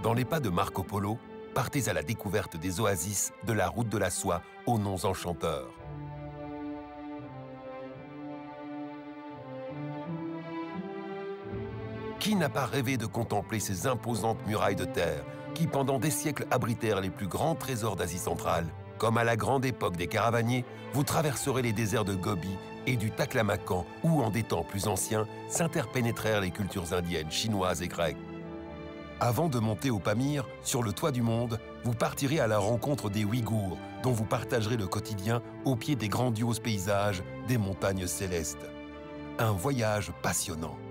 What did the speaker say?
Dans les pas de Marco Polo, partez à la découverte des oasis de la route de la soie aux noms enchanteurs. Qui n'a pas rêvé de contempler ces imposantes murailles de terre qui, pendant des siècles, abritèrent les plus grands trésors d'Asie centrale? Comme à la grande époque des caravaniers, vous traverserez les déserts de Gobi et du Taklamakan, où, en des temps plus anciens, s'interpénétrèrent les cultures indiennes, chinoises et grecques. Avant de monter au Pamir, sur le toit du monde, vous partirez à la rencontre des Ouïghours, dont vous partagerez le quotidien au pied des grandioses paysages des montagnes célestes. Un voyage passionnant.